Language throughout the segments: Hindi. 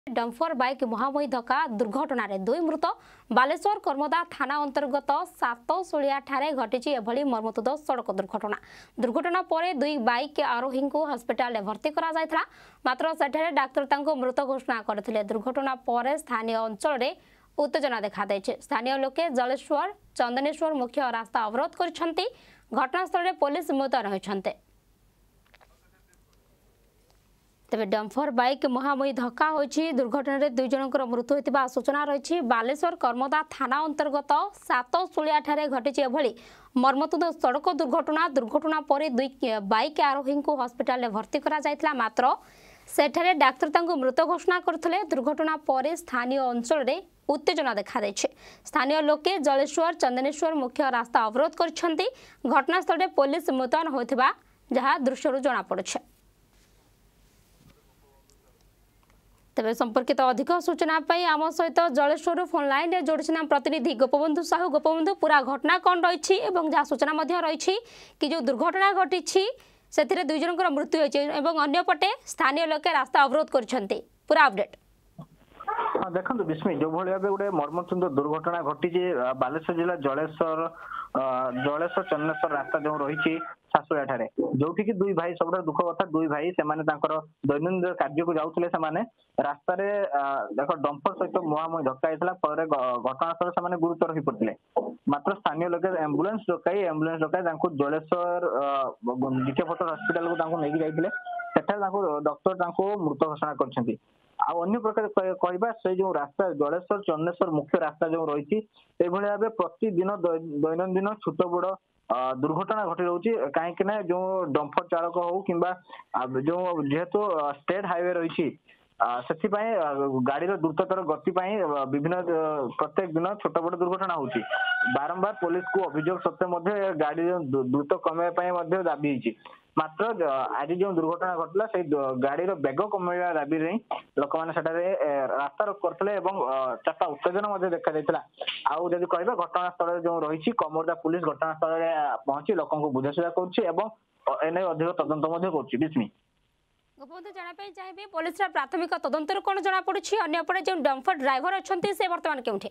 डम्फर बाइक मुहांमुही धक्का दुर्घटन में 2 मृत बालेश्वर कर्मदा थाना अंतर्गत सातशोलिया घटी एभली मर्मतुद सड़क दुर्घटना पर 2 बाइक आरोही को हस्पिटाल भर्ती करा मात्र सेठारे डाक्तर मृत घोषणा करथिले। दुर्घटना पर स्थानीय अंचल में उत्तेजना देखा देछि। स्थानीय लोके जलेश्वर चंदनेश्वर मुख्य रास्ता अवरोध करिसेंती। घटनास्थल में पुलिस मुतयन होइछन्ते। तेज डम्फर बाइक मुहांमुही धक्का होइछि। दुर्घटना में 2 जनकर मृत्यु होइतिबा सूचना रही। बालेश्वर कर्मदा थाना अंतर्गत सातशोलिया घटी एभली मर्मतुद सड़क दुर्घटना पर 2 बाइक आरोही को हस्पिटाल भर्ती करा मात्र सेठारे डाक्तर मृत घोषणा करथिले। दुर्घटना पर स्थानीय अंचल में उत्तेजना देखा देछि। स्थानीय लोके जलेश्वर चंदनेश्वर मुख्य रास्ता अवरोध करिसेंती। घटनास्थल में पुलिस मुतयन होइतिबा जहा दृश्यरु जना पड़ुछि। तेज संपर्कित अधिक सूचना आम सहित जलेश्वर फोन लाइन में जोड़ी प्रतिनिधि गोपबंधु साहू। गोपबंधु, पूरा घटना कौन रही जहाँ सूचना रही कि जो दुर्घटना घटी से 2 जनकर मृत्यु होती अंपटे स्थानीय लोके रास्ता अवरोध कर पूरा अपडेट। हाँ देखो विस्मय जो भाई भाव गोटे मर्मन्तुद दुर्घटना घटी बालेश्वर जिला जलेश्वर चन्नेश्वर रास्ता जो रही सासुड़ा ठारे जो कि 2 भाई सब दुख कथा 2 भाई से दैनंदिन कार्य को जाऊे से रास्ता देख डंपर सहित मुहांमुही धक्का होता फल घटनास्थल से गुरुतर हो पड़ते। मात्र स्थानीय लोग एम्बुलेंस डकाई जलेश्वर द्वितीय फटो हस्पिटाल को लेकिन जाते डॉक्टर मृत घोषणा कर अन्य प्रकार कहवा से जो रास्ता जलेश्वर चन्नेश्वर मुख्य रास्ता जो रही भाव प्रतिदिन दैनंदिन छोट बड़ दुर्घटना घटी रही कहीं जो डंपर चालक हो कि जो जेहेतु स्टेट हाईवे रही से गाड़ी द्रुततर गति विभिन्न प्रत्येक दिन छोट बड़ दुर्घटना होती। बारंबार पुलिस को अभियोग सत्वे गाड़ी द्रुत कमाई दाबी होती। मात्र आज जो दुर्घटना घटला से गाड़ी बेग कमाइबा दाबी लोक मैंने रास्ता रोक करते चार्टा उत्तेजना देखा आदि कहवा घटनास्थल जो रही कमरदा पुलिस घटनास्थल पहुंची लोक बुझाशुझा कर अधिक तदंत कर। गोपबंधु जानापी चाहिए पुलिस प्राथमिक तदंतर कौन जना पड़ी अंपटे जो डम्फर ड्राइवर अच्छा से बर्तमान के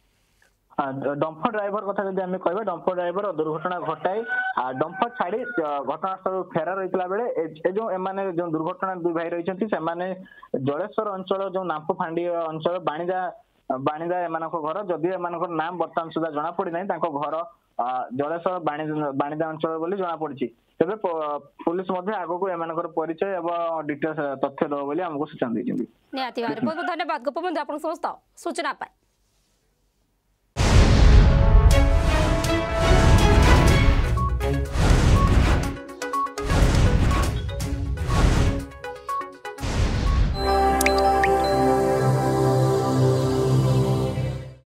डंपर ड्राइवर कथा जब आम कह डंपर ड्राइवर दुर्घटना घटाई डंपर छाड़ी घटनास्थल फेरार रही बेले जो एमाने जो दुर्घटना 2 भाई रही जलेश्वर अंचल जो नापफांडी अंचल बाणीदा एम घर जदि एम नाम बर्तमान सुधा जना पड़ी ना घर जलेश्वर बाणीदा अंचल बोली जना पड़ी। तेज पुलिस आगक एम परिचय एवं डिटेल्स तथ्य दब बोली आमको सूचना देते। बहुत बहुत धन्यवाद गोपबंधु आप समस्त सूचना पाए।